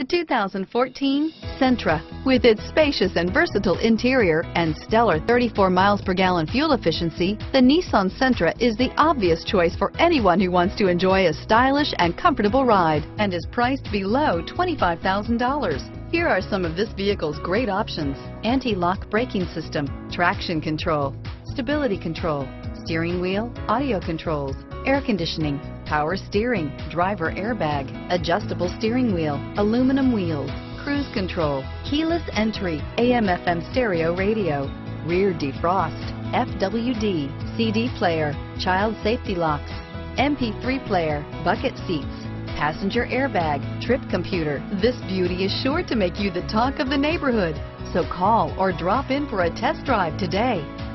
The 2014 Sentra. With its spacious and versatile interior and stellar 34 miles per gallon fuel efficiency, the Nissan Sentra is the obvious choice for anyone who wants to enjoy a stylish and comfortable ride and is priced below $25,000. Here are some of this vehicle's great options: anti-lock braking system, traction control, stability control, steering wheel audio controls, air conditioning, power steering, driver airbag, adjustable steering wheel, aluminum wheels, cruise control, keyless entry, AM/FM stereo radio, rear defrost, FWD, CD player, child safety locks, MP3 player, bucket seats, passenger airbag, trip computer. This beauty is sure to make you the talk of the neighborhood. So call or drop in for a test drive today.